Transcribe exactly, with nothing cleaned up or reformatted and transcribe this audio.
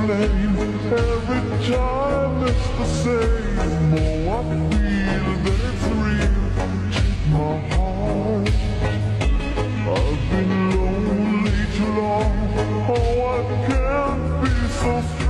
explain. Every time it's the same. Oh, I feel that it's real. Take my heart. I've been lonely too long. Oh, I can't be so strong.